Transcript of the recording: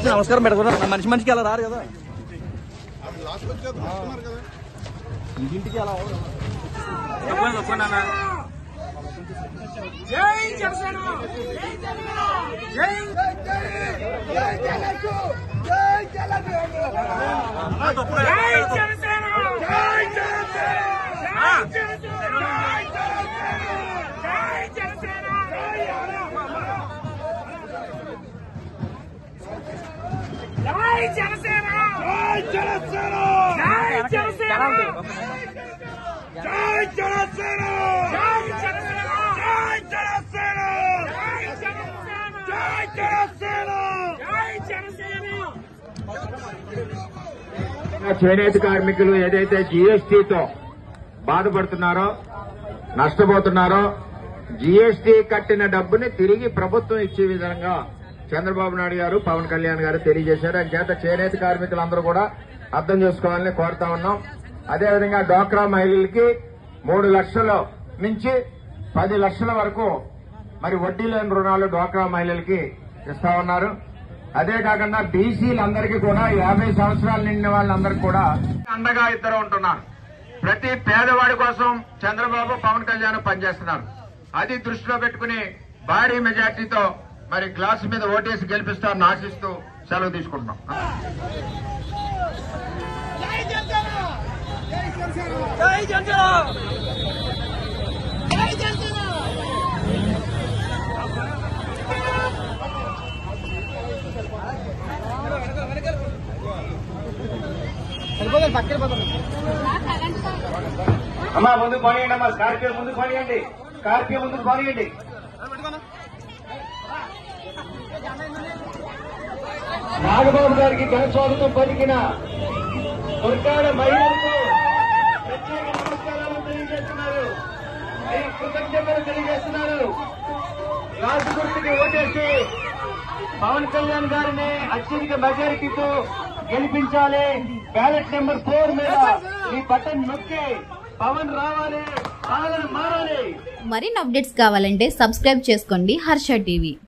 నమస్కారం పెట్టుకున్నారు మనిషి మనిషికి అలా రారు కదా ఇంటింటికి అలా జై జనసేన జై చేనేత కార్మికులు ఏదైతే జీఎస్టీతో బాధపడుతున్నారో నష్టపోతున్నారో జీఎస్టీ కట్టిన డబ్బుని తిరిగి ప్రభుత్వం ఇచ్చే విధంగా చంద్రబాబు నాయుడు గారు పవన్ కళ్యాణ్ గారు తెలియజేశారు. అంచేత చేనేత కార్మికులందరూ కూడా అర్థం చేసుకోవాలని కోరుతా ఉన్నాం. అదేవిధంగా డ్వాక్రా మహిళలకి 3 లక్షల నుంచి 10 లక్షల వరకు మరి వడ్డీ లేని రుణాలు డ్వాక్రా మహిళలకి ఇస్తా ఉన్నారు. అదే కాకుండా బీసీలందరికీ కూడా 50 సంవత్సరాలు నిండిన వాళ్ళందరికీ కూడా అండగా ఇద్దరు ఉంటున్నారు. ప్రతి పేదవాడి కోసం చంద్రబాబు పవన్ కళ్యాణ్ పనిచేస్తున్నారు. అది దృష్టిలో పెట్టుకుని భారీ మెజార్టీతో మరి గ్లాసు మీద ఓటేసి గెలిపిస్తారని ఆశిస్తూ సెలవు తీసుకుంటున్నాం. అమ్మా ముందుకు పోనీయండి అమ్మా స్కార్పియో ముందుకు పోనీయండి స్కార్పియో ముందుకు పోనీయండి నాగబాబు గారికి ఘన స్వాగతం పలికిన వర్గాల మహిళలకు ప్రత్యేక నమస్కారాలు తెలియజేస్తున్నారు. కృతజ్ఞతలు తెలియజేస్తున్నారు. రాజు గుర్తుకి ఓటేసి పవన్ కళ్యాణ్ గారిని అత్యధిక మెజారిటీతో గెలిపించాలి. బ్యాలెట్ నెంబర్ 4 మీద ఈ బటన్ నొక్కి పవన్ రావాలి, పాలన మారాలి. మరిన్ని అప్డేట్స్ కావాలంటే సబ్స్క్రైబ్ చేసుకోండి హర్ష టీవీ.